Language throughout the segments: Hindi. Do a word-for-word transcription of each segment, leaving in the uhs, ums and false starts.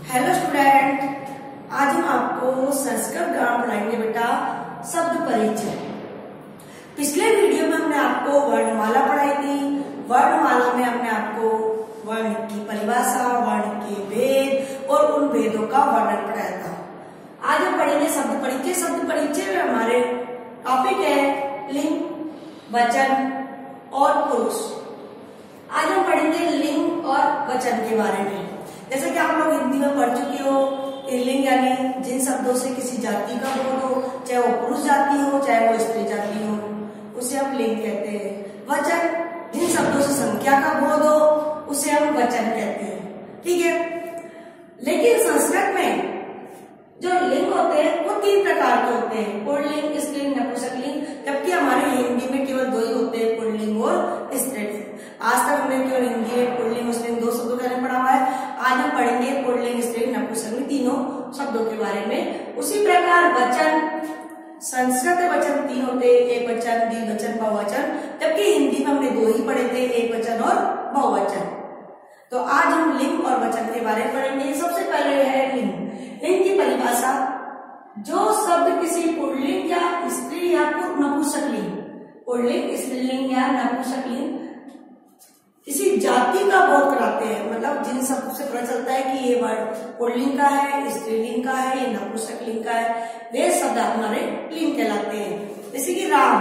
हेलो स्टूडेंट, आज हम आपको संस्कृत ग्रामर पढ़ाएंगे बेटा शब्द परिचय। पिछले वीडियो में हमने आपको वर्णमाला पढ़ाई थी। वर्णमाला में हमने आपको वर्ण की परिभाषा, वर्ण के भेद और उन भेदों का वर्णन पढ़ाया था। आज हम पढ़ेंगे शब्द परिचय। शब्द परिचय में हमारे टॉपिक है लिंग, वचन और पुरुष। आज हम पढ़ेंगे लिंग और वचन के बारे में। जैसे कि आप लोग हिंदी में पढ़ चुके हो, लिंग यानी जिन शब्दों से किसी जाति का बोध हो, चाहे वो पुरुष जाति हो चाहे वो स्त्री जाति हो, उसे हम लिंग कहते हैं। वचन जिन शब्दों से संख्या का बोध हो उसे हम वचन कहते हैं। ठीक है, लेकिन संस्कृत में जो लिंग होते हैं वो तीन प्रकार के होते हैं, पुल्लिंग, स्त्रीलिंग, नपुंसकलिंग। जबकि हमारे हिंदी में केवल दो ही होते हैं, पुल्लिंग और स्त्रीलिंग। आज तक हमने केवल हिंदी में पुल्लिंग, स्त्रीलिंग दो शब्दों के बारे में पढ़ा हुआ है। आज हम पढ़ेंगे पुल्लिंग, स्त्रीलिंग, नपुंसकलिंग तीनों शब्दों के बारे में। उसी प्रकार वचन, संस्कृत में वचन तीन होते हैं, एक वचन, द्विवचन, बहुवचन। जबकि हिंदी में हमने दो ही पढ़े थे, एक वचन और बहुवचन। तो आज हम लिंग और वचन के बारे में पढ़ेंगे। सबसे पहले है लिंग। लिंग की परिभाषा, जो शब्द किसी पुल्लिंग या स्त्री या नपुंसकलिंग, पुल्लिंग, स्त्रीलिंग या नपुंसकलिंग किसी जाति का बोध कराते हैं। मतलब जिन शब्द से पता चलता है कि ये वर्ड पुल्लिंग का है, स्त्रीलिंग का है, ये नपुंसकलिंग का है, वे शब्द हमारे लिंग कहलाते हैं। जैसे कि राम,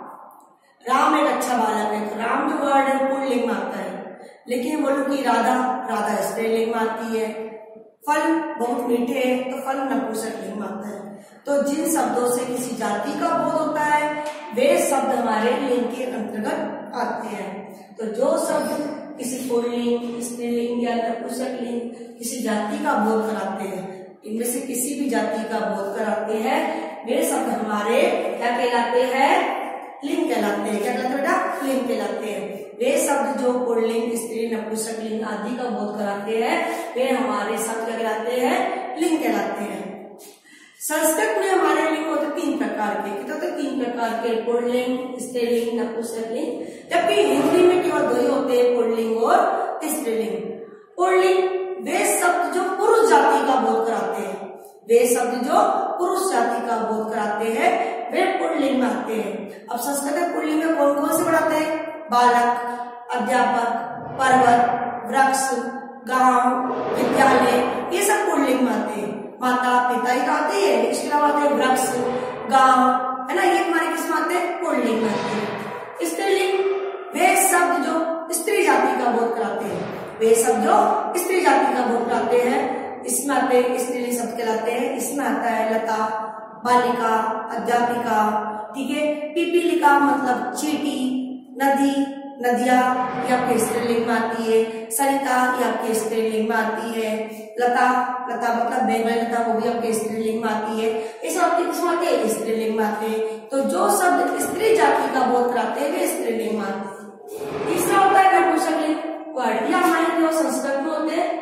राम एक अच्छा बालक है, तो राम जो वर्ड है पुल्लिंग में आता है। लेकिन बोलो कि राधा, राधा स्त्रीलिंग में आती है। फल बहुत मीठे हैं, तो फल नपुंसकलिंग में आता है। तो जिन शब्दों से किसी जाति का बोध होता है वे शब्द हमारे लिंग के अंतर्गत आते हैं। तो जो शब्द किसी पुल्लिंग, स्त्रीलिंग या नपुंसकलिंग किसी जाति का बोध कराते हैं, इनमें से किसी भी जाति का बोध कराते हैं, वे शब्द हमारे क्या कहलाते हैं? लिंग कहलाते हैं। क्या कहलाते हैं बेटा? लिंग कहलाते हैं। वे शब्द जो पुल्लिंग, स्त्री, नपुंसकलिंग आदि का बोध कराते हैं वे हमारे शब्द क्या कहलाते हैं? लिंग कहलाते हैं। संस्कृत में हमारे लिंग होते तीन प्रकार के, कितने होते? तीन प्रकार के, पुल्लिंग, स्त्रीलिंग, नपुंसकलिंग। जबकि हिंदी में केवल दो ही होते हैं, पुल्लिंग और स्त्रीलिंग। पुल्लिंग वे शब्द जो पुरुष जाति का बोध कराते हैं, वे शब्द जो पुरुष जाति का बोध कराते हैं वे पुल्लिंग में आते हैं। अब संस्कृत में पुल्लिंग में कौन कौन से पढ़ाते हैं? बालक, अध्यापक, पर्वत, वृक्ष, गांव, विद्यालय, ये सब पुल्लिंग में आते हैं। माता पिता ही तो आते हैं, इसके अलावा आते हैं वृक्ष, गांव, है ना, ये हमारे किस में आते हैं? पुल्लिंग में आते हैं। स्त्रीलिंग वे शब्द जो स्त्री जाति का बोध कराते हैं, वे शब्द जो स्त्री जाति का बोध कराते हैं, इसमें आते हैं स्त्रीलिंग शब्द कहलाते हैं। इसमें आता है लता, बालिका, अध्यापिका, ठीक है। पिपीलिका मतलब चींटी, नदी, नदियां ये आपके स्त्रीलिंग में आती है। सरिता ये आपके स्त्रीलिंग में आती है। लता, लता मतलब बेगल लता, वो भी आपके स्त्रीलिंग में आती है। ये सब आपके किसमें आते हैं? स्त्रीलिंग में आते हैं। तो जो शब्द स्त्री जाति का बोध कराते हैं वे स्त्रीलिंग में आते हैं। तीसरा होता है नपुंसकलिंग वर्ड, या हमारे जो संस्कृत में होते हैं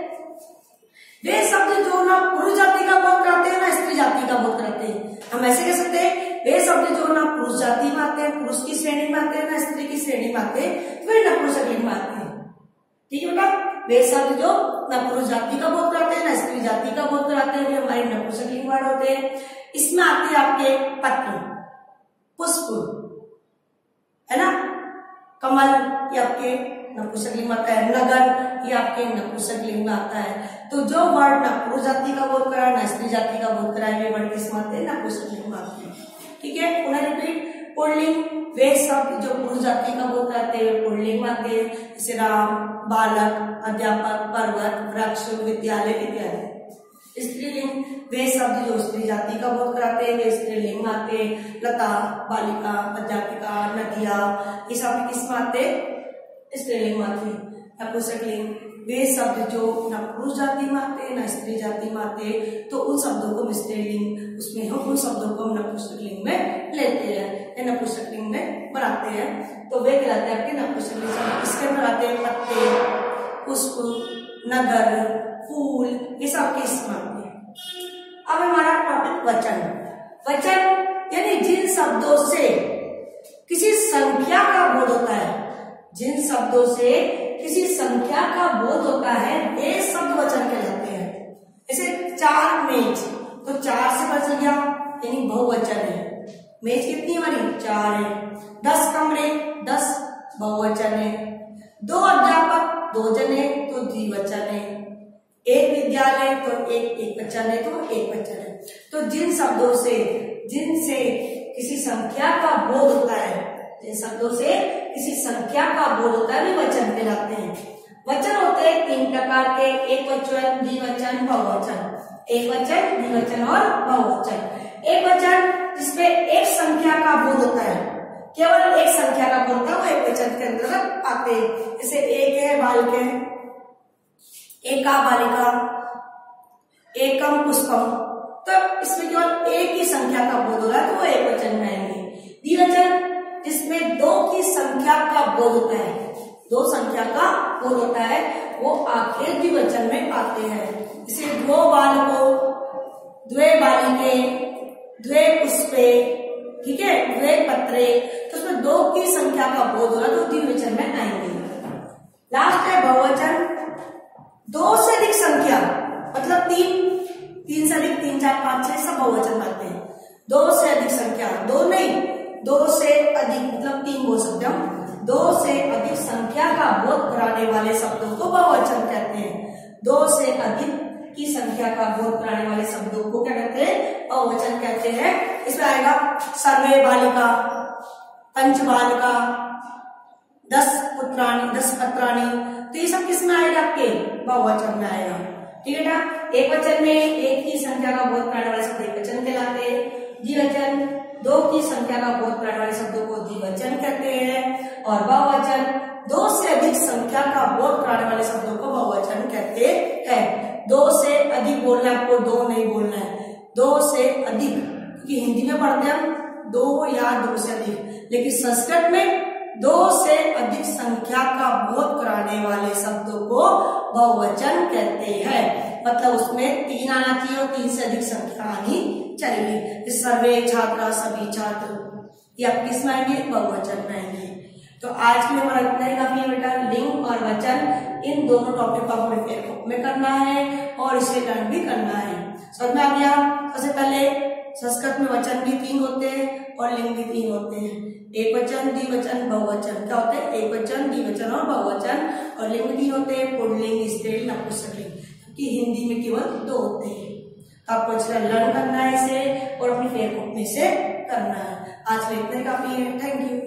वे शब्द जो ना पुरुष जाति का बोध कराते हैं ना स्त्री जाति का बोध कराते हैं। हम ऐसे कह सकते हैं वे शब्द जो ना पुरुष जाति में आते हैं, पुरुष की श्रेणी में आते हैं, ना स्त्री की श्रेणी में आते हैं, तो वे नपुंसकलिंग में आते हैं। ठीक है बेटा, वे शब्द जो ना पुरुष जाति का बोध कराते हैं ना स्त्री जाति का बोध कराते हैं वे हमारे नपुंसकलिंग वर्ड होते हैं। इसमें आते हैं आपके पत्र, पुष्प, है ना, कमल ये आपके नपुंसकलिंग में आता है। नगर ये आपके नपुंसकलिंग में आता है। तो जो वर्ड ना पुरुष जाति का बोध करा ना स्त्री जाति का बोध करा वे वर्ड किस में आते हैं? नपुंसकलिंग में आते हैं। ठीक है, पुनः रिपीट। पुल्लिंग वे शब्द जो पुरुष जाति का बोध कराते हैं पुल्लिंग में आते हैं, जैसे राम, बालक, अध्यापक, पर्वत, वृक्ष, विद्यालय इत्यादि। स्त्रीलिंग वे शब्द जो स्त्री जाति का बोध कराते हैं वे स्त्रीलिंग में आते हैं। लता, बालिका, अध्यापिका, नदियां ये सब किस में आते हैं? स्त्रीलिंग में आते हैं। नपुंसकलिंग वे शब्द जो न पुरुष जाति में आते हैं न स्त्री जाति में आते हैं, तो उन शब्दों को हम स्त्रीलिंग, उसमें हम उन शब्दों को हम नपुंसकलिंग में लेते हैं या नपुंसकलिंग में बनाते हैं। तो वे कहलाते हैं आपके नपुंसकलिंग शब्द। इसके अंदर आते हैं पत्ते, पुष्प, नगर, फूल, ये सब के इसमें आते हैं। अब हमारा टॉपिक वचन। वचन यानी जिन शब्दों से किसी संख्या का बोध होता है, जिन शब्दों से किसी संख्या का बोध होता है वे शब्द वचन कहलाते हैं। ऐसे चार मेज, तो चार से बच गया यानी बहुवचन है। मेज कितनी हमारी? चार है। दस कमरे, दस बहुवचन है। दो अध्यापक, दो जने तो द्विवचन है। एक विद्यालय तो एक एक वचन है, तो एक वचन है। तो जिन शब्दों से जिनसे किसी संख्या का बोध होता है, जिन शब्दों से किसी संख्या का बोध होता है वे वचन कहलाते हैं। वचन होते हैं तीन प्रकार के, एक वचन, द्विवचन, बहुवचन। एक वचन, द्विवचन और बहुवचन। एक वचन जिसमें एक संख्या का बोध होता है, केवल एक संख्या का बोध होता है, वो एक वचन के अंतर्गत आते हैं। जैसे एक है बालिके, एका बालिका, एकम पुष्पम, तो इसमें केवल एक ही संख्या का बोध हो रहा है तो वो एक वचन में आएंगे। द्विवचन जिसमें दो की संख्या का बोध होता है, दो संख्या का बोध होता है, वो आखिर द्विवचन में आते हैं। जैसे द्वौ बालको, द्वे बालिके, द्वे पुष्पे, ठीक है, द्वे पत्रे, तो उसमें दो की संख्या का बोध हो रहा है तो द्विवचन में आएंगे। लास्ट है बहुवचन, दो से अधिक संख्या, मतलब तीन, तीन से अधिक, तीन चार पांच छह सब बहुवचन बनते हैं। दो से अधिक संख्या, दो नहीं, दो से अधिक मतलब तीन बोल सकते हम। दो से अधिक संख्या का बोध कराने वाले शब्दों को बहुवचन कहते हैं। दो से अधिक की संख्या का बोध कराने वाले शब्दों को क्या कहते हैं? बहुवचन कहते हैं। इसमें आएगा सर्वे बालिका, पंच बालिका, दस पुत्राणी, दस पत्राणी, तो ये सब किसमें आएगा? आपके बहुवचन में आएगा। ठीक है ना? एक वचन में एक की संख्या का बोध कराने वाले शब्द एक वचन कहलाते हैं। द्विवचन दो की संख्या का बोध कराने वाले शब्दों को द्विवचन कहते हैं। और बहुवचन दो से अधिक संख्या का बोध कराने वाले शब्दों को बहुवचन कहते हैं। दो से अधिक बोलना है आपको, दो नहीं बोलना है, दो से अधिक, क्योंकि हिंदी में पढ़ते हैं हम दो या दो से अधिक, लेकिन संस्कृत में दो से अधिक संख्या का बोध कराने वाले शब्दों को बहुवचन कहते हैं। मतलब उसमें तीन आना चाहिए और तीन से अधिक संख्या आनी चाहिए। सर्वे छात्रा, सभी छात्र, ये आप किस में आएंगे? बहुवचन में आएंगे। तो आज के लिए हमारा इतना ही काफी है बेटा। लिंग और वचन इन दोनों टॉपिक को हमें फेयर में करना है और इसे लर्न भी करना है। समझ में आ गया? सबसे पहले संस्कृत में वचन भी तीन होते हैं और लिंग भी तीन होते हैं। एक वचन, द्विवचन, बहुवचन। क्या होते हैं? एक वचन, द्विवचन और बहुवचन। और लिंग तीन होते हैं, पुल्लिंग, स्त्रीलिंग, नपुंसकलिंग, कि हिंदी में केवल दो होते हैं। तो आपको अच्छा लर्न करना है इसे और अपनी फेयर बुक में से करना है। आज के लिए इतना काफी है। Thank you.